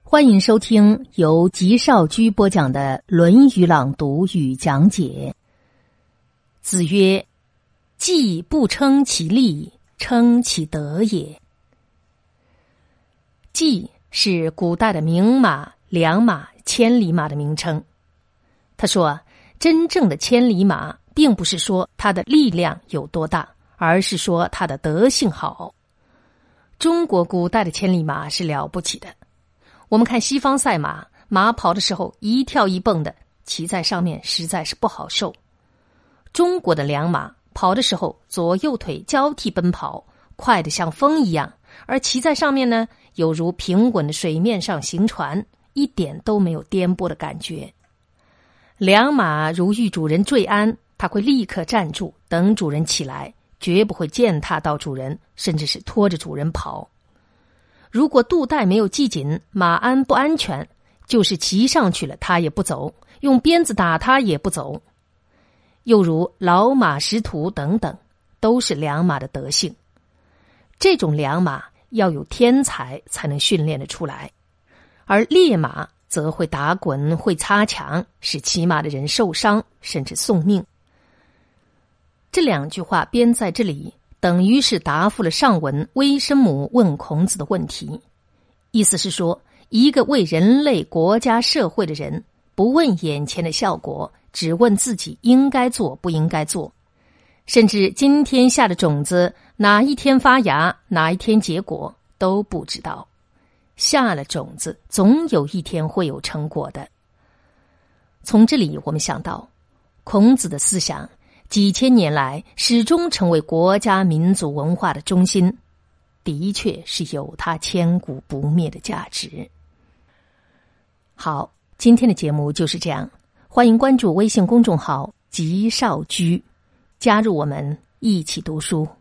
欢迎收听由吉少居播讲的《论语》朗读与讲解。子曰：既不称其利，称其德也。既是古代的名马、良马、千里马的名称。他说，真正的千里马并不是说它的力量有多大，而是说它的德性好。中国古代的千里马是了不起的。我们看西方赛马，马跑的时候一跳一蹦的，骑在上面实在是不好受。中国的良马跑的时候左右腿交替奔跑，快得像风一样，而骑在上面呢，犹如平稳的水面上行船，一点都没有颠簸的感觉。良马如遇主人坠鞍，它会立刻站住，等主人起来，绝不会践踏到主人，甚至是拖着主人跑。如果肚带没有系紧，马鞍不安全，就是骑上去了它也不走，用鞭子打它也不走。又如老马识途等等，都是良马的德性。这种良马要有天才才能训练得出来，而烈马则会打滚，会擦墙，使骑马的人受伤，甚至送命。这两句话编在这里，等于是答复了上文微生母问孔子的问题。意思是说，一个为人类、国家、社会的人，不问眼前的效果，只问自己应该做不应该做。甚至今天下的种子，哪一天发芽，哪一天结果，都不知道。下了种子，总有一天会有成果的。从这里我们想到，孔子的思想几千年来始终成为国家民族文化的中心，的确是有它千古不灭的价值。好，今天的节目就是这样，欢迎关注微信公众号吉少居，加入我们一起读书。